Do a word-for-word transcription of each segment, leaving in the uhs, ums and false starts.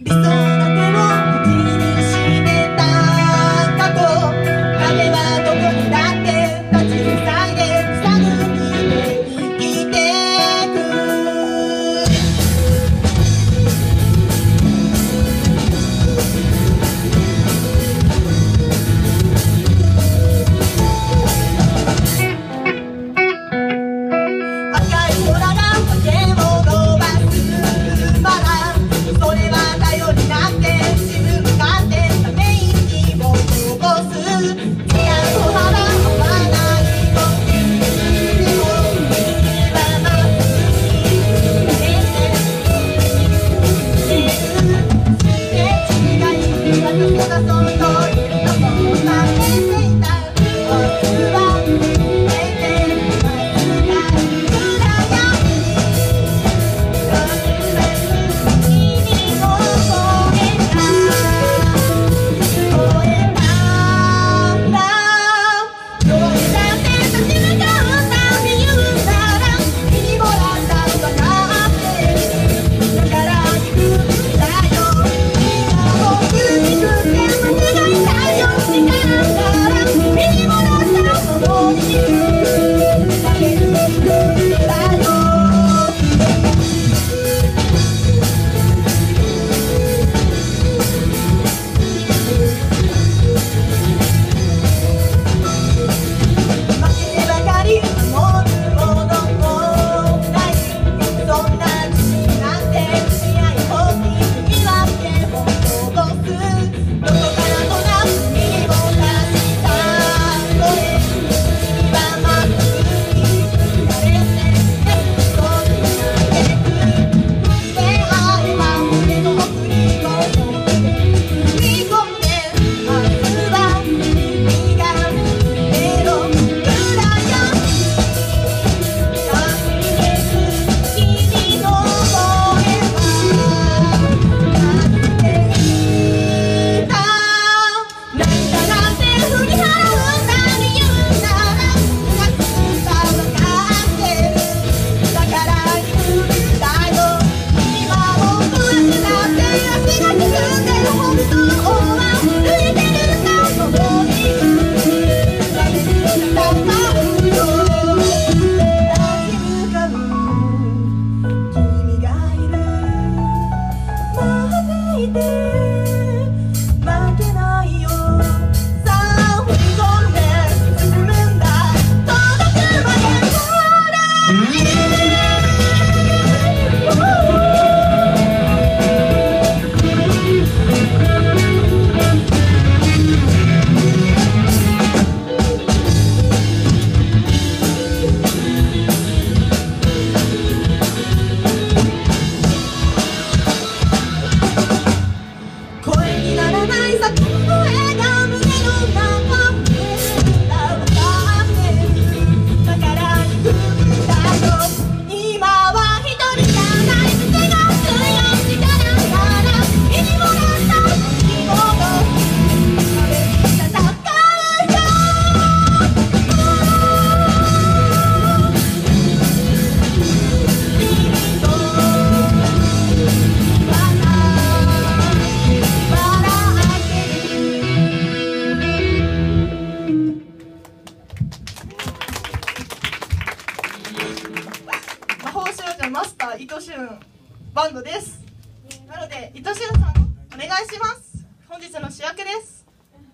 バンドです。なので伊藤俊さんお願いします。本日の主役です。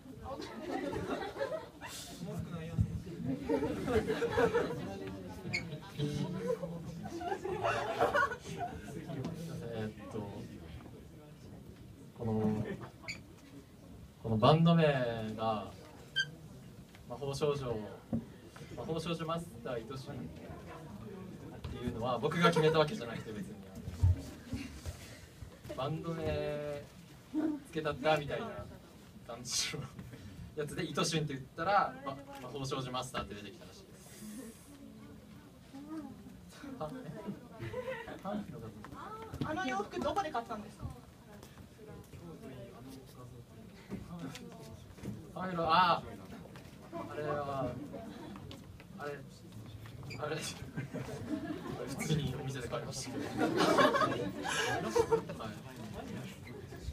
えっとこのこのバンド名が魔法少女魔法少女マスター伊藤俊っていうのは僕が決めたわけじゃなくて、別にバンド名つけたったみたいな感じのやつで伊藤俊って言ったら魔法少女マスターって出てきたらしいです。 あの洋服どこで買ったんですか？ あれはあれはあれあれ普通にお店で買いましたけど、はい、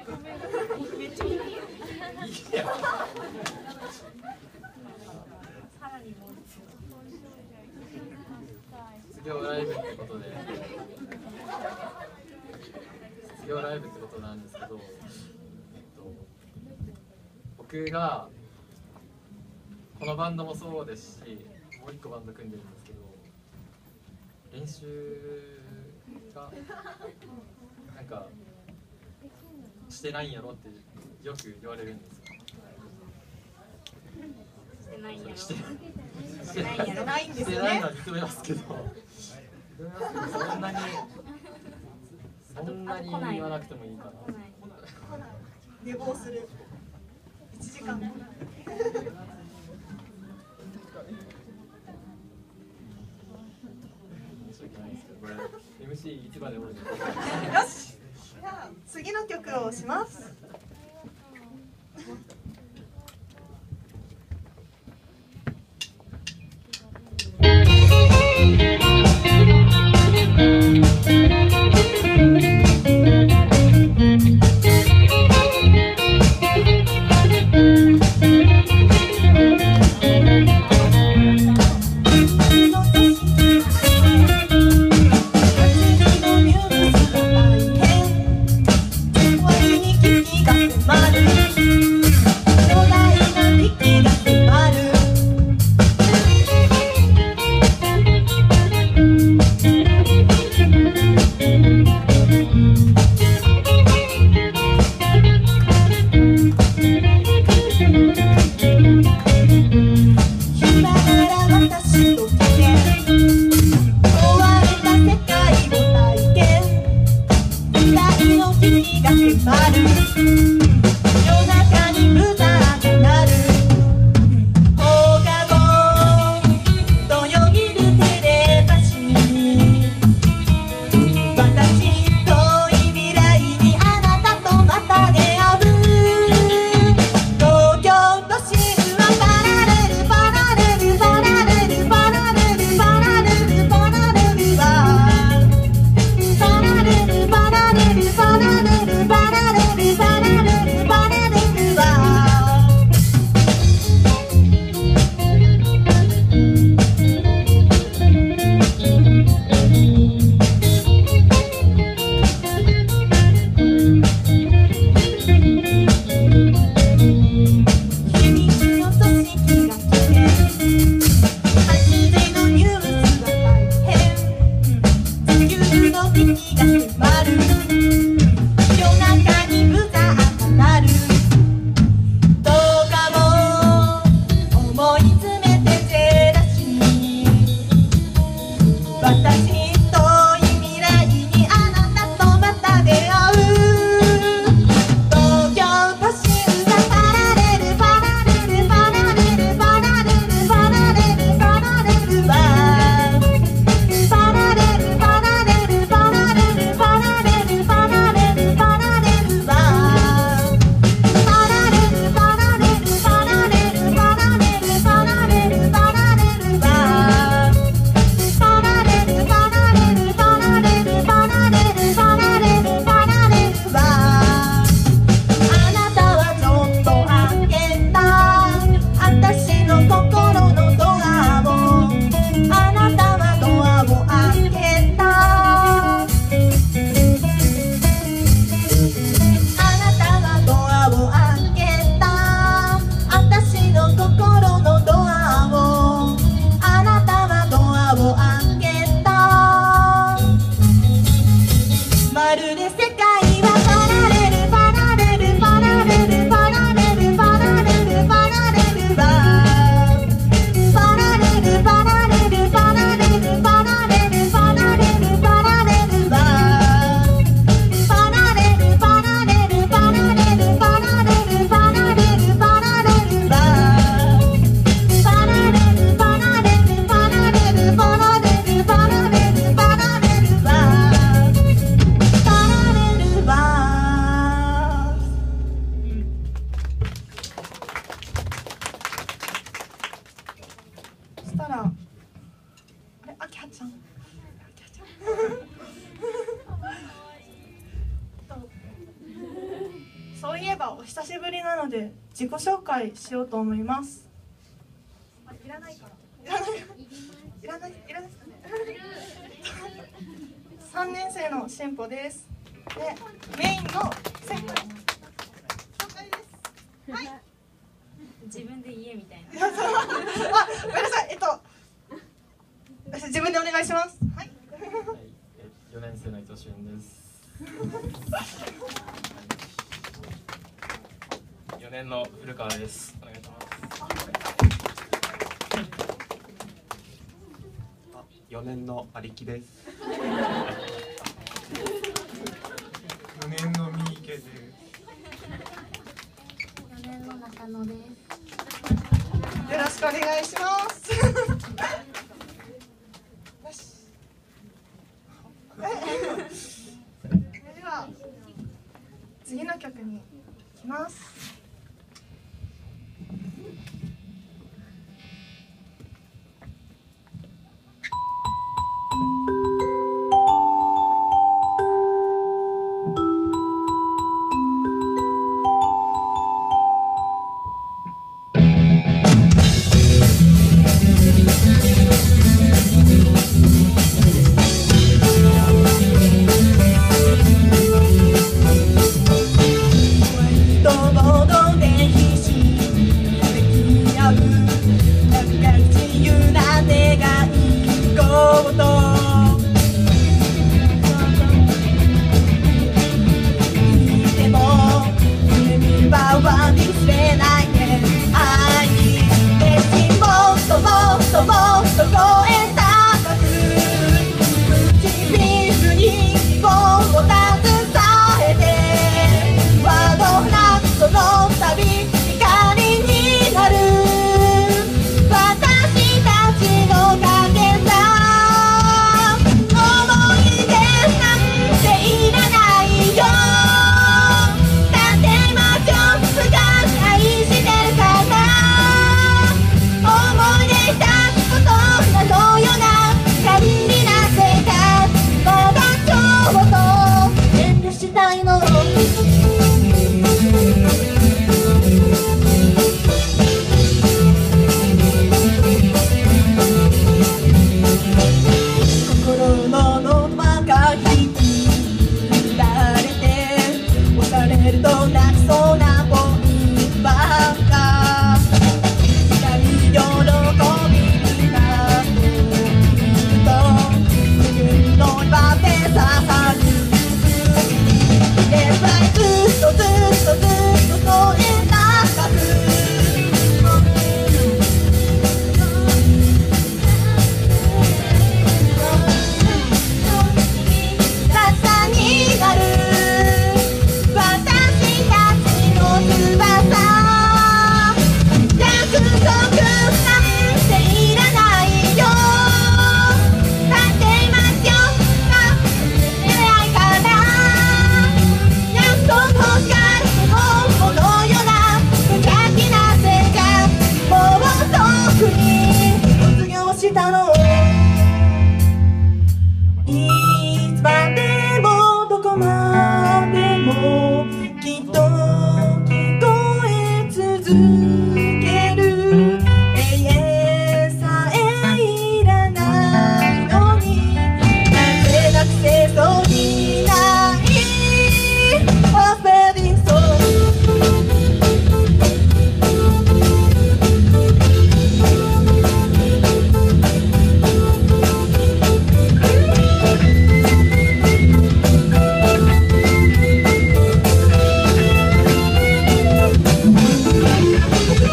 めっちゃいい。 卒業ライブってことで卒業ライブってことなんですけど、えっと、僕がこのバンドもそうですし、もう一個バンド組んでるんですけど、練習がなんかしてないんやろってよく言われるんですよ。 してないんやろ。 してしてないんやろ。 ないんですしてよねないのは認めますけど、そんなにそんなに言わなくてもいいかな。 寝坊するいちじかん。 申し訳ないですけど、これ エムシー 市場で俺で。 よし。じゃあ次の曲をします。 バラルルバラルルバラルルバラルルバそういえばお久しぶりなので自己紹介しようと思います。あ、いらないから。いらない。いらない。いらないですかね。さんねん生のしんぽです。で、メインの先輩。紹介です。はい。 自分で言えみたいな。 あ、ごめんなさい。えっと、自分でお願いします。はい。 はい、よねん生の伊藤俊です。よねんの古川です。お願いします。 あ、よねんの有木です。よねんの三池です。 よねんの中野です。 よろしくお願いします。よし。それでは次の曲に行きます。 僕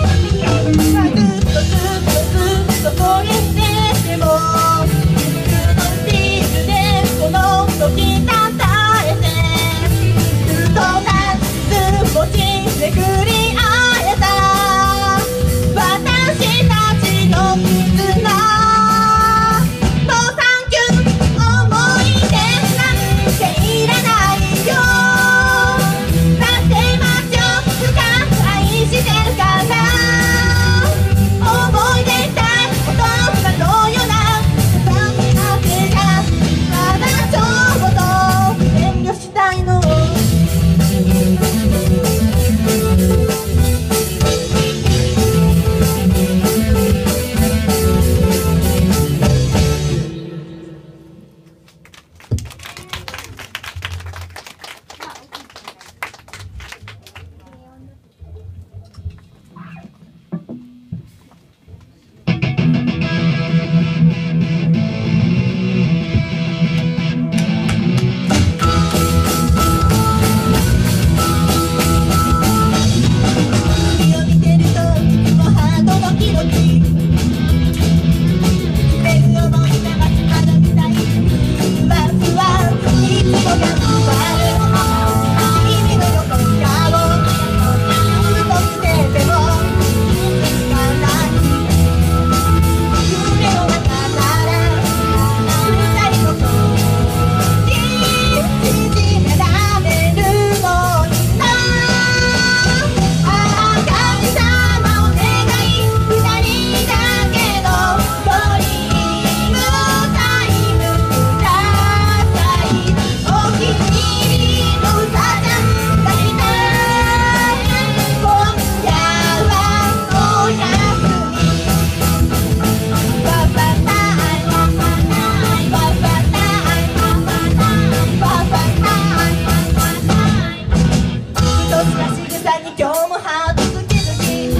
仕草に今日もハートズキズキ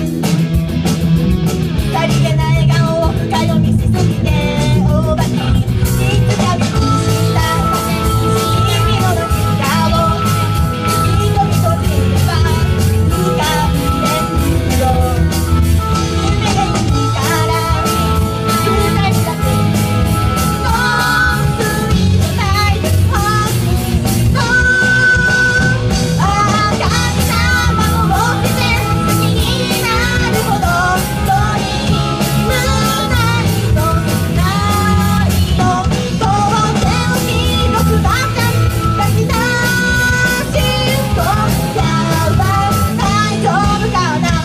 さりげな笑顔を深読みしすぎてオーバーにいつか見失った風に君の涙を瞳閉じれば浮かんでるよ夢がいいから二人だけのスイートナイトホームのあ神様を見て好きになるほど遠い胸のないの当然広くばっか書き出しとやば大丈夫かな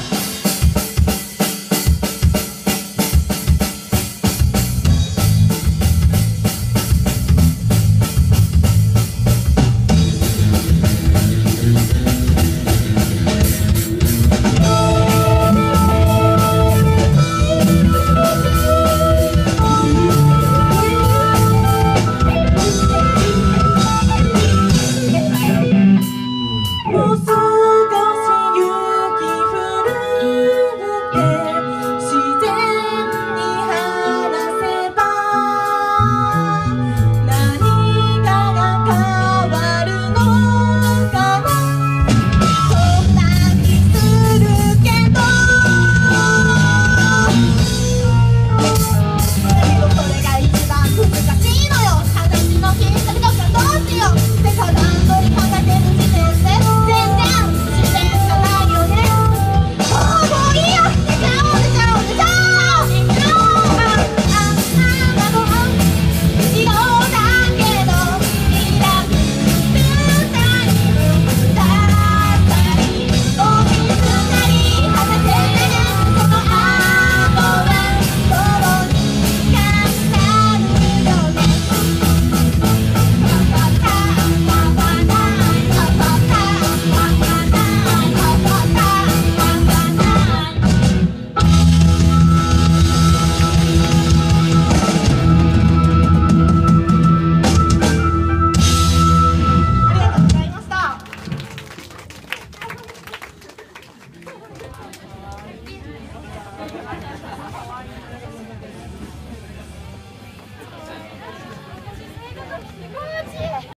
もう少し雪降るって自然に話せば何かが変わるのかなそんな気するけどだけどそれが一番難しいのよ話のきっかけとかどうしようってか段取り考えてる時点で全然自然じゃないよねもうもういいよ寝ちゃおう寝ちゃおう寝ちゃおう寝ちゃおうあああの後ろだけどいらくたいだったりお水なり話せてねその後はどうにかなるよねパパタパパタパパタパパタパパタパパタありがとうございました。